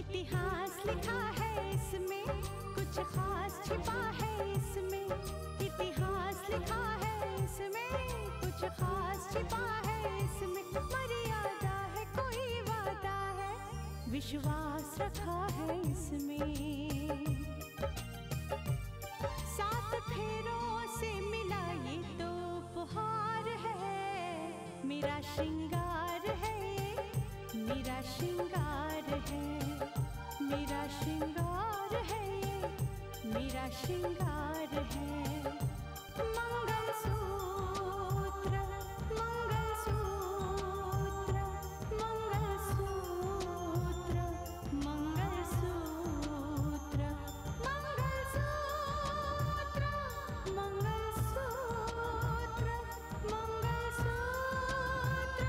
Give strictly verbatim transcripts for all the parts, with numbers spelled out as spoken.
इतिहास लिखा है इसमें, कुछ खास छिपा है इसमें। इतिहास लिखा है इसमें, कुछ खास छिपा है इसमें। मर्यादा है, कोई वादा है, विश्वास रखा है इसमें। सात फेरों से मिला ये तो उपहार है, मेरा श्रृंगार है ये, मेरा श्रृंगार है, मेरा श्रृंगार है ये, मेरा श्रृंगार है। मंगलसूत्र, मंगलसूत्र, मंगलसूत्र, मंगलसूत्र, मंगलसूत्र, मंगलसूत्र, मंगलसूत्र,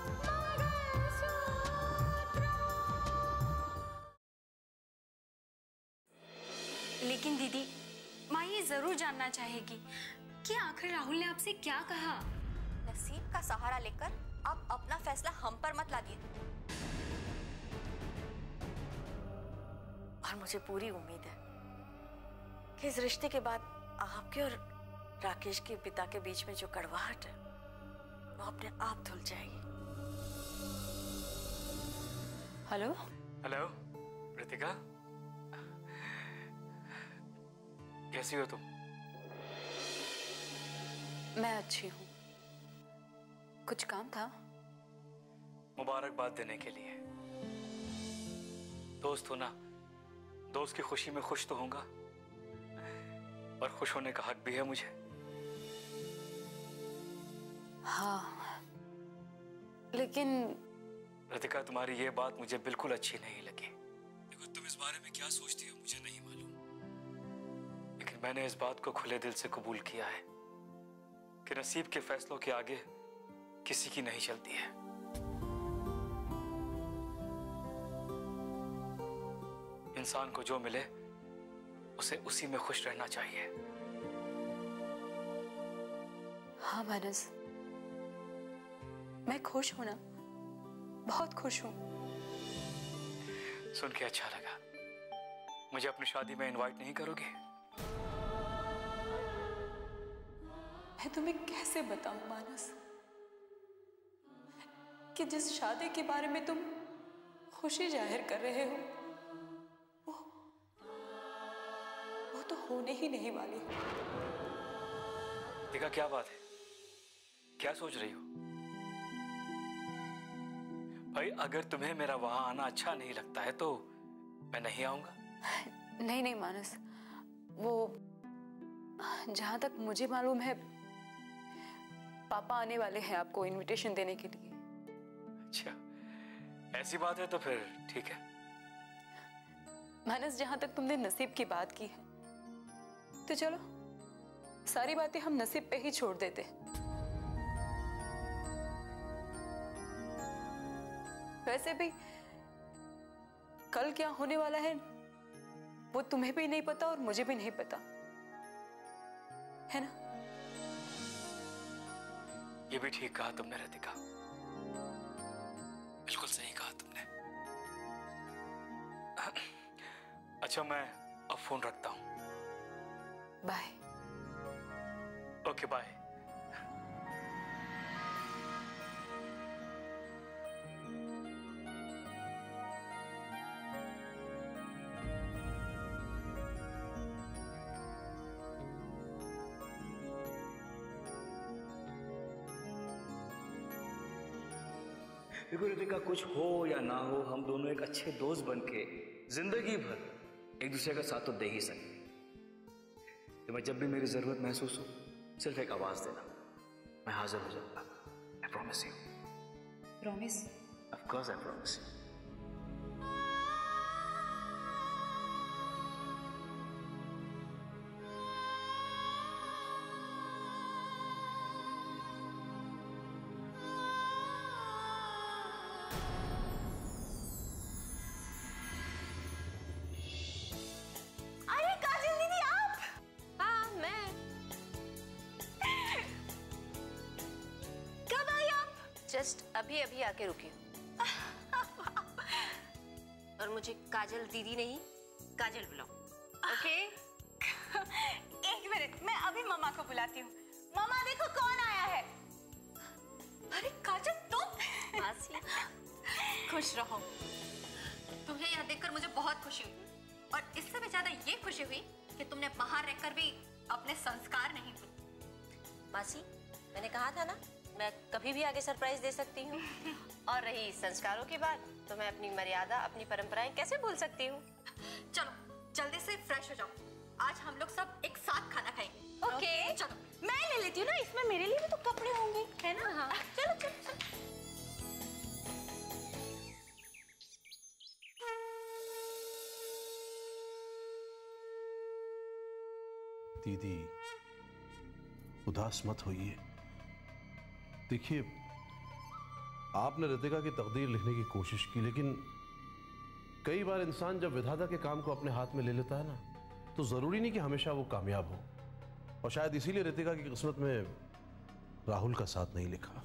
मंगलसूत्र। लेकिन दीदी, माँ ये जरूर जानना चाहेगी कि आखिर राहुल ने आपसे क्या कहा। नसीब का सहारा लेकर आप अपना फैसला हम पर मत लादिए। और मुझे पूरी उम्मीद है कि इस रिश्ते के बाद आपके और राकेश के पिता के बीच में जो कड़वाहट है वो अपने आप धुल जाएगी। हेलो हेलो रितिका, कैसी हो तुम? मैं अच्छी हूँ। कुछ काम था? मुबारकबाद देने के लिए। दोस्त हो ना, दोस्त की खुशी में खुश तो होऊंगा, और खुश होने का हक भी है मुझे। हाँ, लेकिन रितिका, तुम्हारी ये बात मुझे बिल्कुल अच्छी नहीं लगी। देखो, तुम इस बारे में क्या सोचती हो मुझे नहीं मालूम, लेकिन मैंने इस बात को खुले दिल से कबूल किया है कि नसीब के फैसलों के आगे किसी की नहीं चलती है। इंसान को जो मिले उसे उसी में खुश रहना चाहिए। हाँ मानस, मैं खुश हूं ना, बहुत खुश हूं। सुन के अच्छा लगा। मुझे अपनी शादी में इनवाइट नहीं करोगे? मैं तुम्हें कैसे बताऊं मानस कि जिस शादी के बारे में तुम खुशी जाहिर कर रहे हो वो वो तो होने ही नहीं वाली। देखा, क्या बात है, क्या सोच रही हो? भाई, अगर तुम्हें मेरा वहां आना अच्छा नहीं लगता है तो मैं नहीं आऊंगा। नहीं नहीं मानस, वो जहां तक मुझे मालूम है पापा आने वाले हैं आपको इनविटेशन देने के लिए। अच्छा, ऐसी बात है तो फिर ठीक है। मानस, जहां तक तुमने नसीब की बात की है तो चलो सारी बातें हम नसीब पे ही छोड़ देते। वैसे भी कल क्या होने वाला है वो तुम्हें भी नहीं पता और मुझे भी नहीं पता, है ना? ये भी ठीक कहा तुमने रितिका, बिल्कुल सही कहा तुमने। अच्छा, मैं अब फोन रखता हूं। बाय। Okay, bye. देखो रितिका, कुछ हो या ना हो, हम दोनों एक अच्छे दोस्त बनके जिंदगी भर एक दूसरे का साथ तो दे ही सकते। तो मैं जब भी मेरी जरूरत महसूस हो सिर्फ एक आवाज देना, मैं हाजिर हो जाऊंगा। I promise you. Promise? Of course I promise you. Just अभी अभी आके रुकी हूँ। और मुझे काजल दीदी नहीं, काजल बुलाओ, ओके? एक मिनट, मैं अभी मम्मा को बुलाती हूँ। मम्मा देखो कौन आया है। अरे काजल तुम? मासी, खुश रहो। तुम्हें यह देखकर मुझे बहुत खुशी हुई, और इससे भी ज्यादा ये खुशी हुई कि तुमने बाहर रहकर भी अपने संस्कार नहीं भूले। मासी, मैंने कहा था ना, मैं कभी भी आगे सरप्राइज दे सकती हूँ। और रही संस्कारों की बात, तो मैं अपनी मर्यादा, अपनी परंपराएं कैसे भूल सकती हूँ? चलो जल्दी से फ्रेश हो जाओ, आज हम लोग सब एक साथ खाना खाएंगे। Okay okay. चलो मैं ले लेती हूँ ना, इसमें मेरे लिए भी तो कपड़े होंगे, है ना? हाँ चलो चलो चलो। दीदी उदास मत होइए। देखिए, आपने रितिका की तकदीर लिखने की कोशिश की, लेकिन कई बार इंसान जब विधाता के काम को अपने हाथ में ले लेता है ना, तो जरूरी नहीं कि हमेशा वो कामयाब हो। और शायद इसीलिए रितिका की किस्मत में राहुल का साथ नहीं लिखा।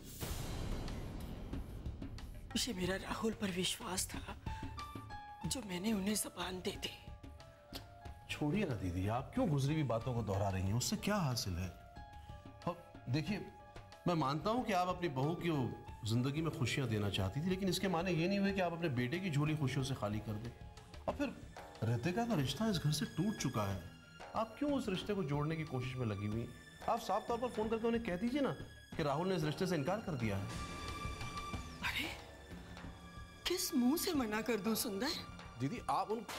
मुझे मेरा राहुल पर विश्वास था, जो मैंने उन्हें ज़बान दे दी। छोड़िए ना दीदी, आप क्यों गुजरी हुई बातों को दोहरा रही हैं? उससे क्या हासिल है? और देखिए, मैं मानता हूं कि आप अपनी बहू की जिंदगी में खुशियां देना चाहती थी, लेकिन इसके माने ये नहीं हुए कि आप अपने बेटे की झोली खुशियों से खाली कर दें। और फिर रितिका का रिश्ता इस घर से टूट चुका है, आप क्यों उस रिश्ते को जोड़ने की कोशिश में लगी हुई? आप साफ तौर पर फोन करके उन्हें कह दीजिए ना कि राहुल ने इस रिश्ते से इनकार कर दिया है। अरे किस मुंह से मना कर दूं सुंदर? दीदी आप उन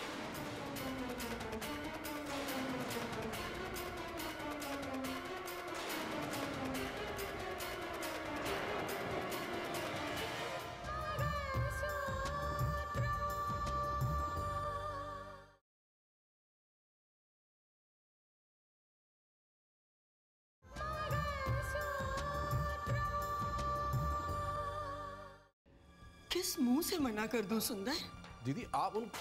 किस मुंह से मना कर दूं सुंदर? दीदी आप उन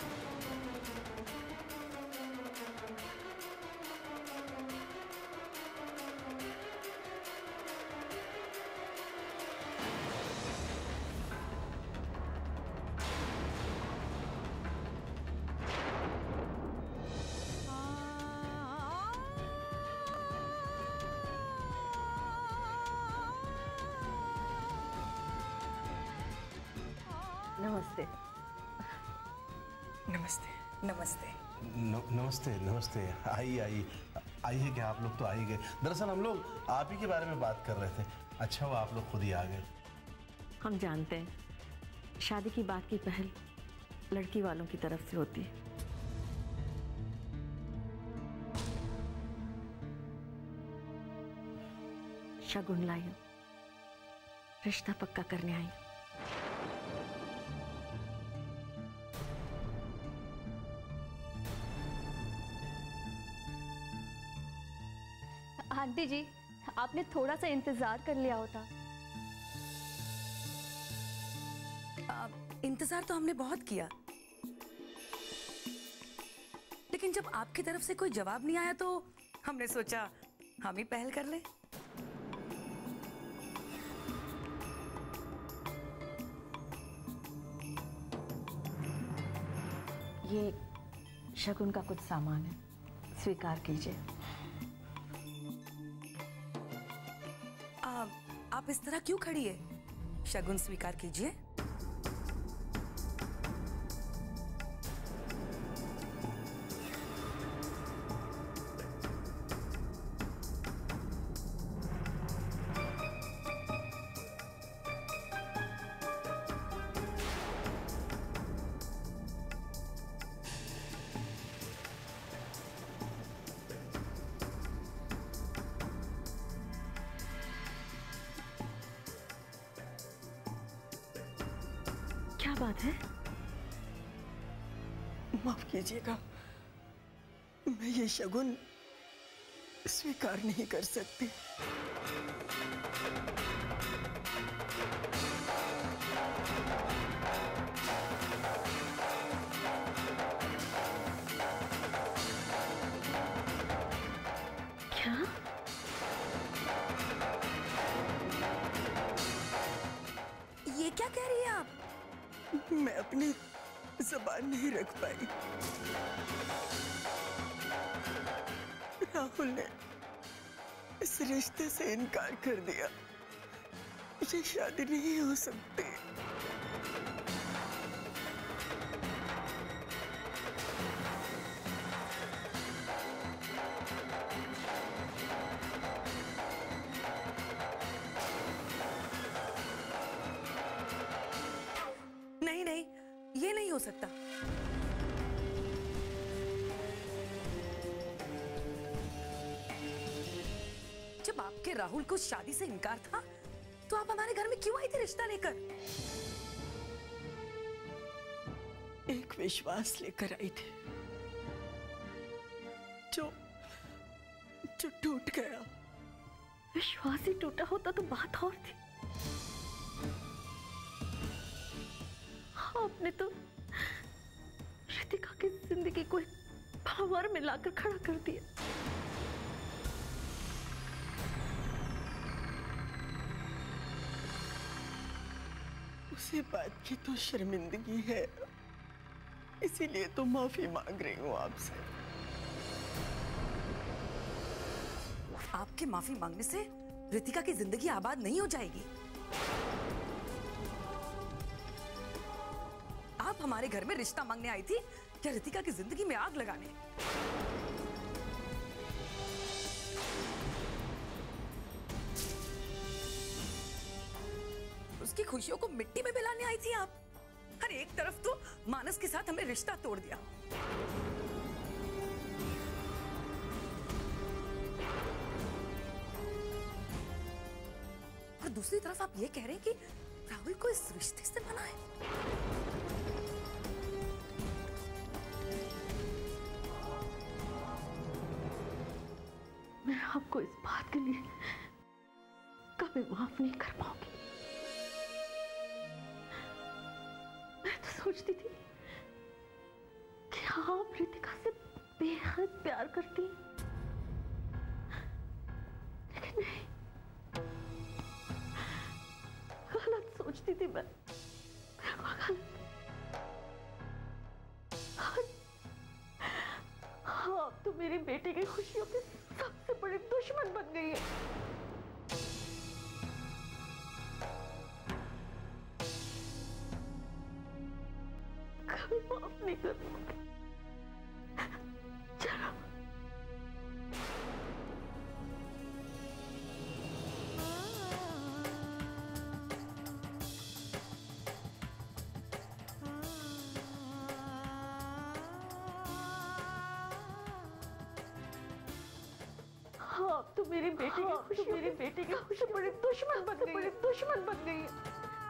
नमस्ते। नमस्ते नमस्ते न, नमस्ते नमस्ते आइए आइए आइए क्या आप लोग तो आ ही गए। दरअसल हम लोग आप ही के बारे में बात कर रहे थे। अच्छा हुआ आप लोग खुद ही आ गए। हम जानते हैं शादी की बात की पहल लड़की वालों की तरफ से होती है। शगुन लाई हूं, रिश्ता पक्का करने आई। आंटी जी, आपने थोड़ा सा इंतजार कर लिया होता। आ, इंतजार तो हमने बहुत किया, लेकिन जब आपकी तरफ से कोई जवाब नहीं आया तो हमने सोचा हम ही पहल कर ले। ये शगुन का कुछ सामान है, स्वीकार कीजिए। आ, आप इस तरह क्यों खड़ी है? शगुन स्वीकार कीजिए। क्या बात है? माफ कीजिएगा, मैं ये शगुन स्वीकार नहीं कर सकती। क्या? ये क्या कह रही है आप? मैं अपनी जबान नहीं रख पाई। राहुल ने इस रिश्ते से इनकार कर दिया। मुझे शादी नहीं हो सकती। नहीं नहीं, ये नहीं हो सकता। जब आपके राहुल को शादी से इनकार था तो आप हमारे घर में क्यों आई थी रिश्ता लेकर? एक विश्वास लेकर आई थी जो जो टूट गया। विश्वास ही टूटा होता तो बात और थी। आपने तो रितिका की जिंदगी को एक भावर में लाकर खड़ा कर दिया। उसी बात की तो शर्मिंदगी है, इसीलिए तो माफी मांग रही हूँ आपसे। आपके माफी मांगने से रितिका की जिंदगी आबाद नहीं हो जाएगी। आप हमारे घर में रिश्ता मांगने आई थी क्या रितिका की जिंदगी में आग लगाने? उसकी खुशियों को मिट्टी में मिलाने आई थी आप। हर एक तरफ तो मानस के साथ हमें रिश्ता तोड़ दिया। और दूसरी तरफ आप ये कह रहे हैं कि राहुल को इस रिश्ते से मना है। मैं आपको इस बात के लिए कभी माफ नहीं कर पाऊंगी। मैं तो सोचती थी कि आप रितिका से बेहद प्यार करती, लेकिन नहीं, गलत सोचती थी मैं। गलत। आप तो मेरी बेटे की खुशियों के सबसे बड़े दुश्मन बन गई है। कभी माफ नहीं कर पाऊंगी। चलो। आप तो मेरी बेटी की खुशी, मेरी बेटी की खुशी बड़ी दुश्मन बन गई, बड़ी दुश्मन बन गई है।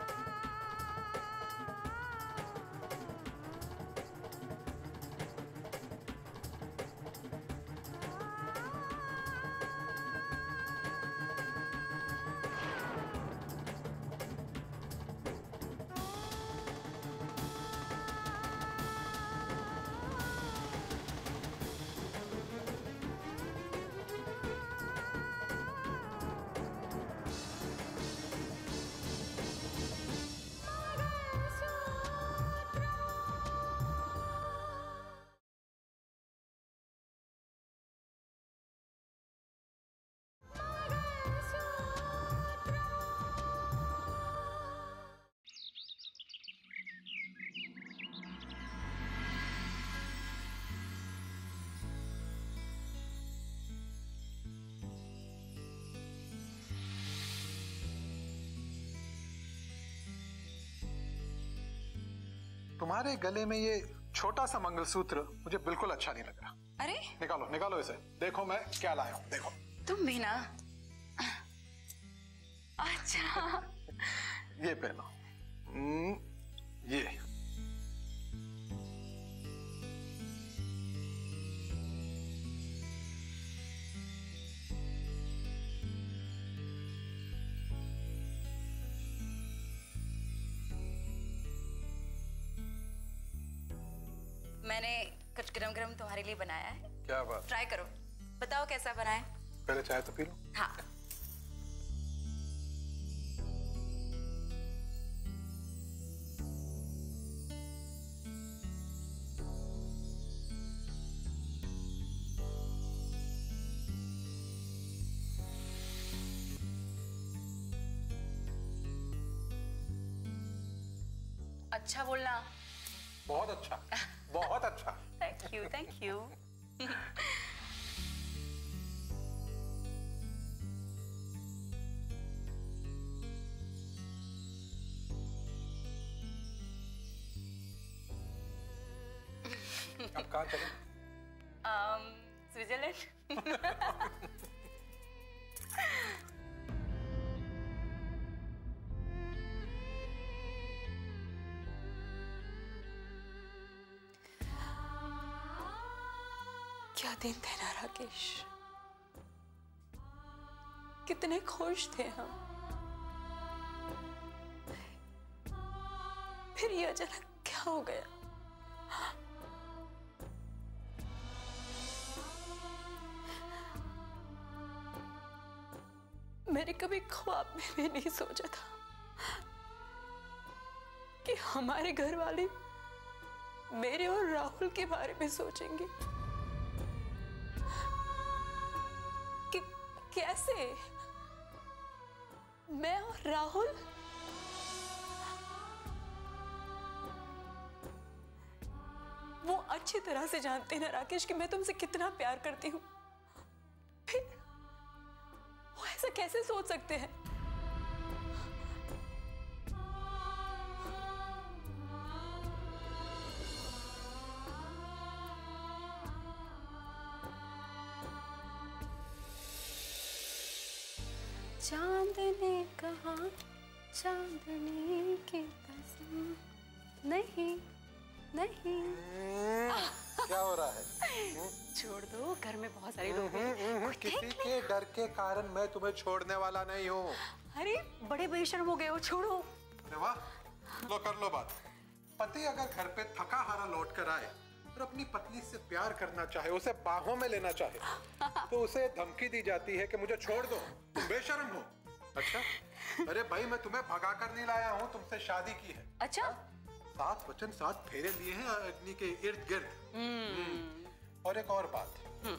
तुम्हारे गले में ये छोटा सा मंगलसूत्र मुझे बिल्कुल अच्छा नहीं लग रहा। अरे निकालो निकालो इसे, देखो मैं क्या लाया हूं। देखो तुम भी ना। अच्छा ये पहनो। हम्म, ये मैंने कुछ गरम गरम तुम्हारे लिए बनाया है। क्या बात। ट्राई करो, बताओ कैसा बना है। पहले चाय तो पी लो। हाँ। अच्छा बोलना। बहुत अच्छा, बहुत अच्छा। Thank you, thank you. अब कहाँ चले? um, Switzerland. क्या दिन थे ना राकेश, कितने खुश थे हम। फिर ये अचानक क्या हो गया? मैंने कभी ख्वाब में भी नहीं सोचा था कि हमारे घर वाले मेरे और राहुल के बारे में सोचेंगे कि कैसे मैं और राहुल वो अच्छी तरह से जानते हैं ना राकेश कि मैं तुमसे कितना प्यार करती हूँ, फिर वो ऐसा कैसे सोच सकते हैं? चांद ने कहा चांदनी की कसम, नहीं नहीं। क्या हो रहा है? छोड़ दो, घर में बहुत सारे लोग हैं। किसी के डर के कारण मैं तुम्हें छोड़ने वाला नहीं हूँ। अरे बड़े बेशर्म हो गए हो, छोड़ो। वाह, लो कर लो बात। पति अगर घर पे थका हारा लौट कर आए और अपनी पत्नी से प्यार करना चाहे, उसे बाहों में लेना चाहे, तो उसे धमकी दी जाती है कि मुझे छोड़ दो, तुम बेशर्म हो। अच्छा, अरे भाई मैं तुम्हें भगा कर नहीं लाया हूँ, तुमसे शादी की है। अच्छा, सात वचन सात फेरे लिए हैं अग्नि के इर्द गिर्द। और एक और बात,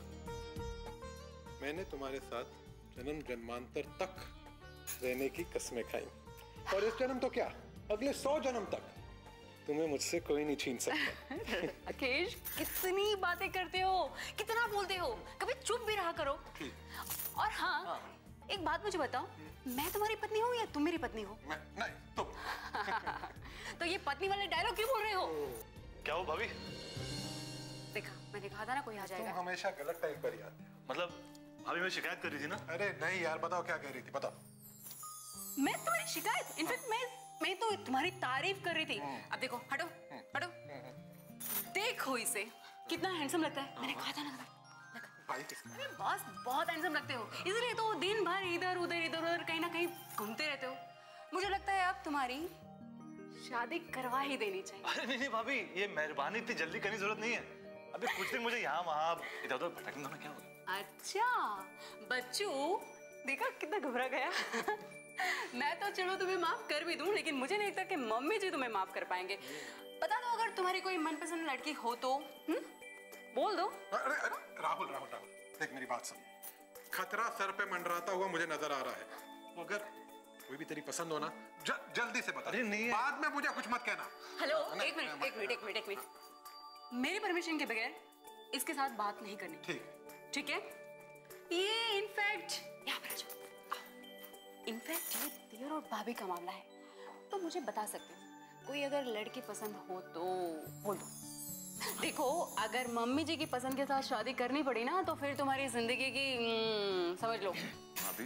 मैंने तुम्हारे साथ जन्म जन्मांतर तक रहने की कसमें खाई, और इस जन्म तो क्या, अगले सौ जन्म तक तुम्हें मुझसे कोई नहीं छीन सकता। राकेश, कितनी बातें करते हो, कितना बोलते हो, कभी चुप भी रहा करो। और हाँ, हाँ, एक बात मुझे बताओ, मैं तुम्हारी पत्नी हूँ या तुम मेरी पत्नी हो? मैं नहीं, तुम। तो ये पत्नी वाले डायलॉग क्यों बोल रहे हो? क्या हो भाभी? देखा, मैंने कहा था ना कोई आ जाएगा। तुम हमेशा गलत टाइम पर ही आते हो। मतलब भाभी मैं शिकायत कर रही थी ना? अरे नहीं यार, बताओ क्या कह रही थी, बताओ। मैं तुम्हारी शिकायत? इनफैक्ट मैं मैं तो तुम्हारी तारीफ कर रही थी। अब देखो, हटो हटो, देखो इसे, कितना हैंडसम लगता है। मैंने कहा था ना, अरे बॉस बहुत हैंडसम लगते हो, इसलिए तो दिन भर इधर उधर इधर उधर कहीं ना कहीं घूमते रहते हो। मुझे लगता है अब तुम्हारी शादी करवा ही देनी चाहिए। अरे नहीं नहीं भाभी, ये मेहरबानी इतनी जल्दी करने की जरूरत नहीं है। अभी कुछ दिन मुझे यहाँ वहाँ इधर उधर भटकने दो ना, क्या होगा? अच्छा बच्चू, देखा कितना घबरा गया। मैं तो चलो तुम्हें माफ कर भी दूं, लेकिन मुझे नहीं लगता कि मम्मी जी तुम्हें माफ कर पाएंगे। बता दो, अगर तुम्हारी कोई मनपसंद लड़की हो तो हुँ? बोल दो। अरे अरे राहुल राहुल राहुल, देख मेरी बात सुन। खतरा सर पे मंडराता हुआ मुझे नजर आ रहा है। अगर कोई भी तेरी पसंद हो ना, ज, जल्दी से बता। अरे नहीं, बाद में मुझे कुछ मत कहना। हेलो, एक मिनट एक मिनट एक मिनट एक मिनट मेरी परमिशन के बगैर इसके साथ बात नहीं करनी। ठीक ठीक है? ये इनफैक्ट यहाँ पर आ जाओ। इनफैक्ट ये देवर और भाभी का मामला है, तो मुझे बता सकते हो। कोई अगर लड़की पसंद हो तो बोल दो। देखो, अगर मम्मी जी की पसंद के साथ शादी करनी पड़ी ना, तो फिर तुम्हारी जिंदगी की समझ लो। भाभी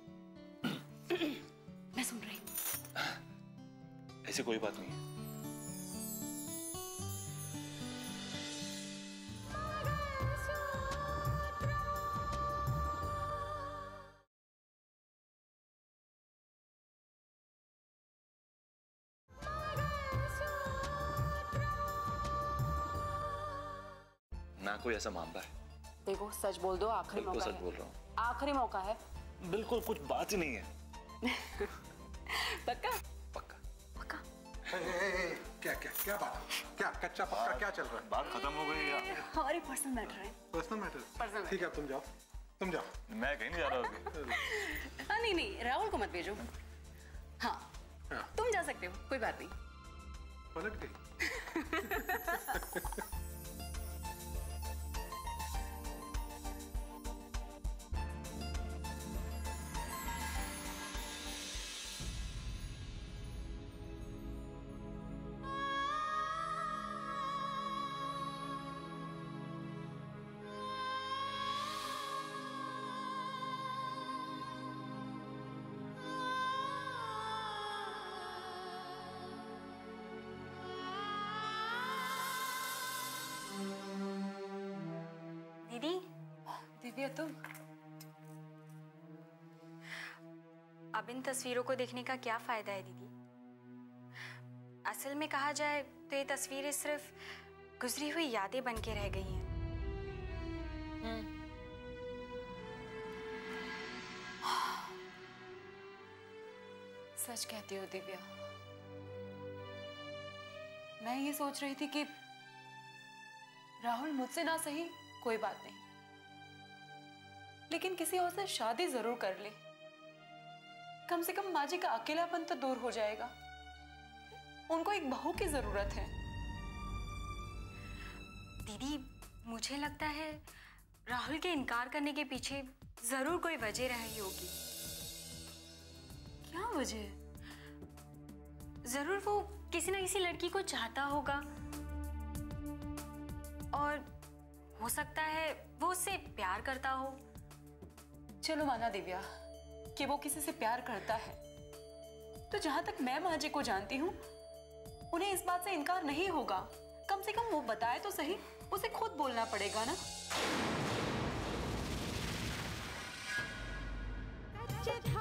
मैं सुन रही हूँ। ऐसी कोई बात नहीं है। ना कोई ऐसा मामला है। देखो सच बोल दो, आखिरी मौका है। सच बोल रहा हूँ। आखिरी मौका है। बिल्कुल कुछ बात ही नहीं है। पक्का? पक्का पक्का। ए, ए, ए, क्या क्या क्या बात, क्या कच्चा पक्का क्या चल रहा है? बात खत्म हो गई या हमारी पर्सनल मैटर है। Personal matter? पर्सनल। ठीक है, तुम जाओ, तुम जाओ। मैं कहीं नहीं जा रहा हूँ। हाँ नहीं नहीं, राहुल को मत भेजो। हाँ, हाँ। तुम जा सकते हो, कोई बात नहीं। पलट गई। दीदी, दिव्या तुम? अब इन तस्वीरों को देखने का क्या फायदा है दीदी? असल में कहा जाए तो ये तस्वीरें सिर्फ गुजरी हुई यादें बन के रह गई हैं। सच कहती हो दिव्या। मैं ये सोच रही थी कि राहुल मुझसे ना सही कोई बात नहीं, लेकिन किसी और से शादी जरूर कर ले। कम से कम माँ जी का अकेलापन तो दूर हो जाएगा। उनको एक बहू की जरूरत है। दीदी, मुझे लगता है राहुल के इनकार करने के पीछे जरूर कोई वजह रही होगी। क्या वजह? जरूर वो किसी ना किसी लड़की को चाहता होगा, और हो सकता है वो उससे प्यार करता हो। चलो माना दिव्या कि वो किसी से प्यार करता है, तो जहां तक मैं माँ जी को जानती हूँ उन्हें इस बात से इनकार नहीं होगा। कम से कम वो बताए तो सही, उसे खुद बोलना पड़ेगा ना। कच्चे